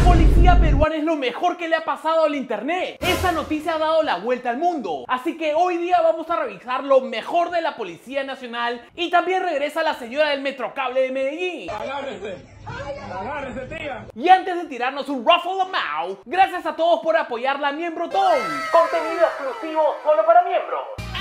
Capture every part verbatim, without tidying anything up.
policía peruana es lo mejor que le ha pasado al internet. Esta noticia ha dado la vuelta al mundo. Así que hoy día vamos a revisar lo mejor de la Policía Nacional y también regresa la señora del Metrocable de Medellín. Agárrese. Agárrese, tía. Y antes de tirarnos un ruffle the mouth, gracias a todos por apoyar la Miembrotón. Contenido exclusivo solo para miembros.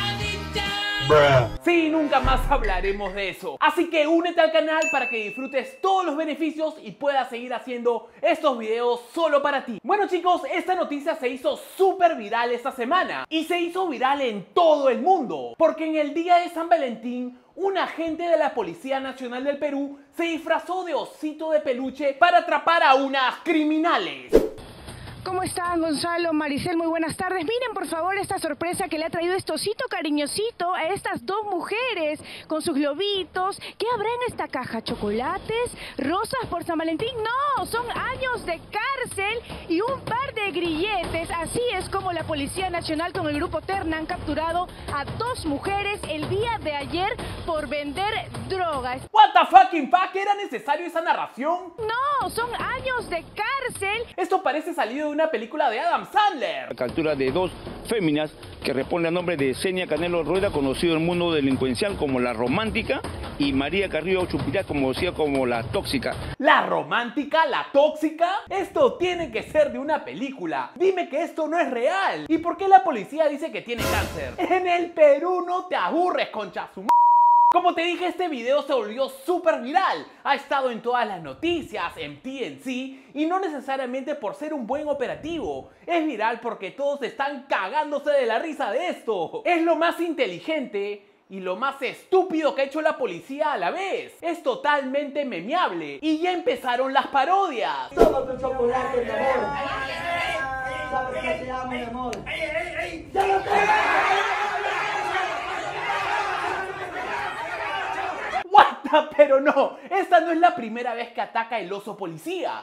Sí, nunca más hablaremos de eso. Así que únete al canal para que disfrutes todos los beneficios y puedas seguir haciendo estos videos solo para ti. Bueno chicos, esta noticia se hizo súper viral esta semana y se hizo viral en todo el mundo, porque en el día de San Valentín un agente de la Policía Nacional del Perú se disfrazó de osito de peluche para atrapar a unas criminales. ¿Cómo están, Gonzalo, Maricel? Muy buenas tardes. Miren, por favor, esta sorpresa que le ha traído este osito cariñosito a estas dos mujeres con sus globitos. ¿Qué habrá en esta caja? ¿Chocolates? ¿Rosas por San Valentín? No, son años de cárcel y un par de grilletes. Así es como la Policía Nacional con el Grupo Terna han capturado a dos mujeres el día de ayer por vender drogas. What the fucking fuck, ¿era necesario esa narración? No, son años de cárcel. Esto parece salido de una película de Adam Sandler. La captura de dos féminas que responden al nombre de Xenia Canelo Rueda, conocido en el mundo delincuencial como la romántica, y María Carrillo Chupirá, conocida como la tóxica. ¿La romántica? ¿La tóxica? Esto tiene que ser de una película. Dime que esto no es real. ¿Y por qué la policía dice que tiene cáncer? En el Perú no te aburres, concha su m***. Como te dije, este video se volvió súper viral. Ha estado en todas las noticias, en T N C, y no necesariamente por ser un buen operativo. Es viral porque todos están cagándose de la risa de esto. Es lo más inteligente y lo más estúpido que ha hecho la policía a la vez. Es totalmente memeable. Y ya empezaron las parodias. Toma tu chocolate, mi amor. Sabes que te amo, mi amor. ¡Ya lo tengo! ¡What! Pero no, esta no es la primera vez que ataca el oso policía.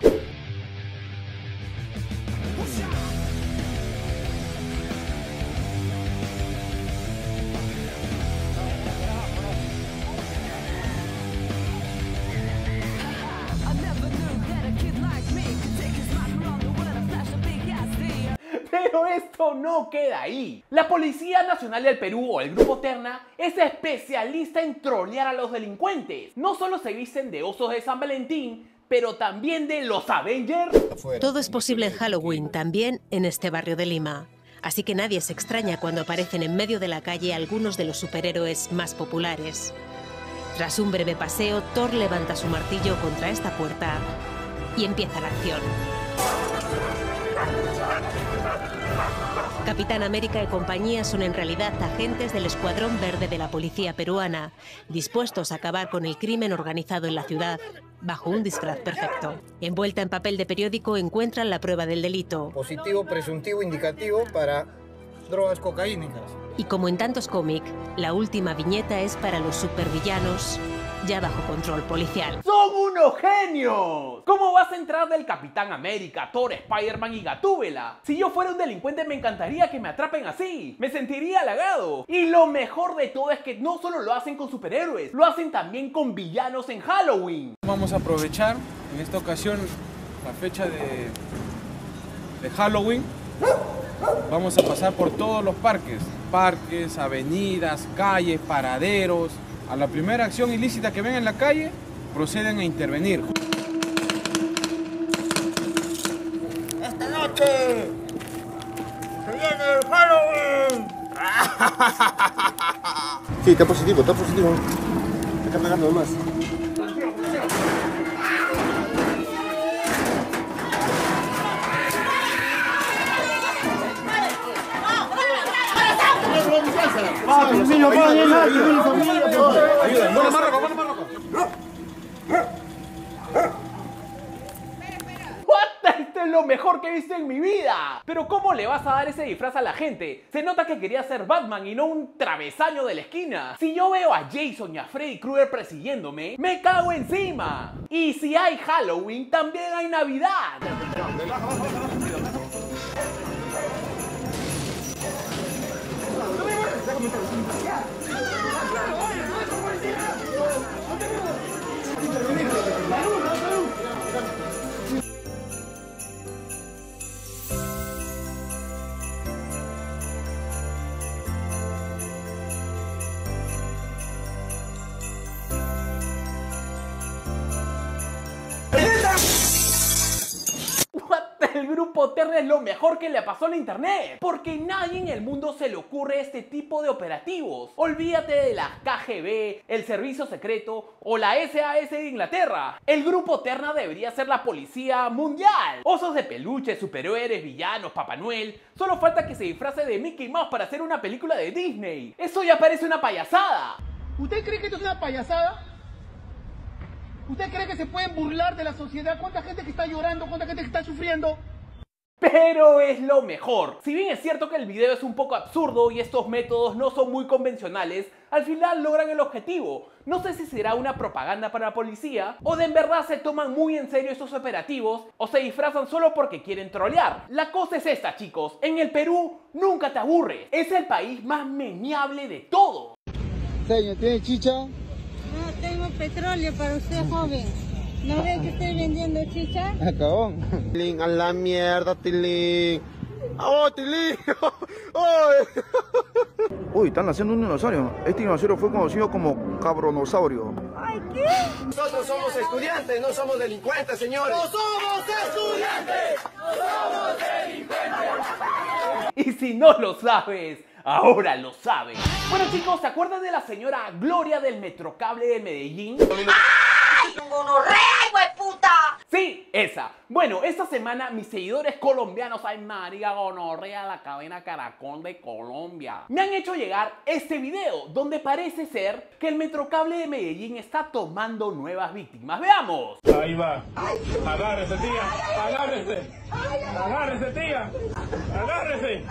Pero esto no queda ahí. La Policía Nacional del Perú, o el Grupo Terna, es especialista en trolear a los delincuentes. No solo se visten de osos de San Valentín, pero también de los Avengers. Todo es posible en Halloween, también en este barrio de Lima. Así que nadie se extraña cuando aparecen en medio de la calle algunos de los superhéroes más populares. Tras un breve paseo, Thor levanta su martillo contra esta puerta y empieza la acción. Capitán América y compañía son en realidad agentes del Escuadrón Verde de la Policía Peruana, dispuestos a acabar con el crimen organizado en la ciudad, bajo un disfraz perfecto. Envuelta en papel de periódico encuentran la prueba del delito. Positivo, presuntivo, indicativo para drogas cocaínicas. Y como en tantos cómics, la última viñeta es para los supervillanos, ya bajo control policial. ¡Son unos genios! ¿Cómo vas a entrar del Capitán América, Thor, Spider-Man y Gatúbela? Si yo fuera un delincuente me encantaría que me atrapen así. Me sentiría halagado. Y lo mejor de todo es que no solo lo hacen con superhéroes, lo hacen también con villanos en Halloween. Vamos a aprovechar en esta ocasión la fecha de, de Halloween. Vamos a pasar por todos los parques. Parques, avenidas, calles, paraderos. A la primera acción ilícita que ven en la calle, proceden a intervenir. ¡Esta noche se viene el Halloween! Sí, está positivo, está positivo. Está pegando más. ¡Vamos, niño, vamos! Ayuda, no, más loco, más loco. ¡What! Esto es lo mejor que he visto en mi vida. Pero ¿cómo le vas a dar ese disfraz a la gente? Se nota que quería ser Batman y no un travesaño de la esquina. Si yo veo a Jason y a Freddy Krueger persiguiéndome, me cago encima. Y si hay Halloween, también hay Navidad. El grupo Terna es lo mejor que le pasó a internet, porque nadie en el mundo se le ocurre este tipo de operativos. Olvídate de la K G B, el Servicio Secreto o la S A S de Inglaterra. El grupo Terna debería ser la policía mundial. Osos de peluche, superhéroes, villanos, Papá Noel. Solo falta que se disfrace de Mickey Mouse para hacer una película de Disney. Eso ya parece una payasada. ¿Usted cree que esto es una payasada? ¿Usted cree que se pueden burlar de la sociedad? ¿Cuánta gente que está llorando? ¿Cuánta gente que está sufriendo? Pero es lo mejor. Si bien es cierto que el video es un poco absurdo y estos métodos no son muy convencionales, al final logran el objetivo. No sé si será una propaganda para la policía, o de en verdad se toman muy en serio estos operativos, o se disfrazan solo porque quieren trolear. La cosa es esta, chicos. En el Perú nunca te aburres. Es el país más memeable de todo. Señor, ¿tiene chicha? No tengo petróleo para usted, joven. ¿No ve que estoy vendiendo chicha? Acabón. Tilín, a la mierda, Tilín. ¡Oh, Tilín! ¡Oh! Uy, están haciendo un dinosaurio. Este dinosaurio fue conocido como cabronosaurio. Ay, ¿qué? Nosotros somos estudiantes, no somos delincuentes, señores. ¡No somos estudiantes! ¡No somos delincuentes! Y si no lo sabes, ahora lo sabes. Bueno, chicos, ¿se acuerdan de la señora Gloria del Metrocable de Medellín? ¡Gonorrea, hueputa! Sí, esa. Bueno, esta semana mis seguidores colombianos, ay María Gonorrea, la cadena Caracol de Colombia, me han hecho llegar este video donde parece ser que el Metrocable de Medellín está tomando nuevas víctimas. ¡Veamos! Ahí va. Agárrese, tía. Agárrese. Agárrese, tía. Agárrese.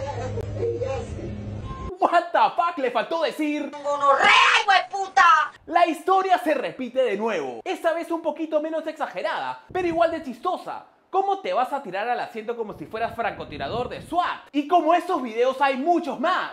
What the fuck, le faltó decir ¡Gonorrea, hueputa! La historia se repite de nuevo, esta vez un poquito menos exagerada, pero igual de chistosa. ¿Cómo te vas a tirar al asiento como si fueras francotirador de SWAT? Y como estos videos hay muchos más.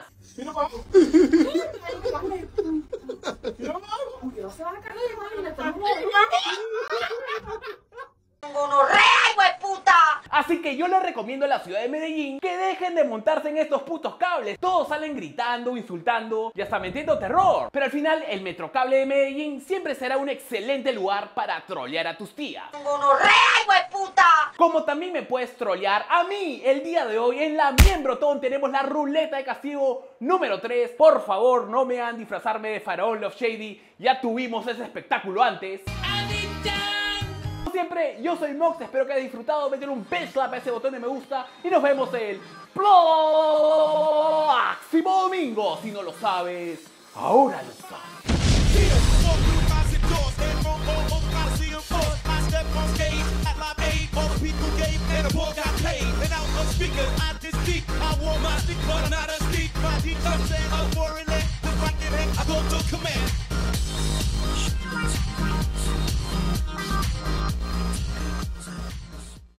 ¡Gonorrea, hueputa! Así que yo les recomiendo a la ciudad de Medellín que dejen de montarse en estos putos cables. Todos salen gritando, insultando y hasta metiendo terror. Pero al final el Metrocable de Medellín siempre será un excelente lugar para trolear a tus tías. ¡Gonorrea, hueputa! Como también me puedes trolear a mí. El día de hoy en la Miembrotón tenemos la ruleta de castigo número tres. Por favor, no me hagan disfrazarme de Faraón Love Shady. Ya tuvimos ese espectáculo antes. Siempre, yo soy Mox, espero que hayas disfrutado, métele un beso a ese botón de me gusta y nos vemos el próximo domingo. Si no lo sabes, ahora lo sabes. I go to command.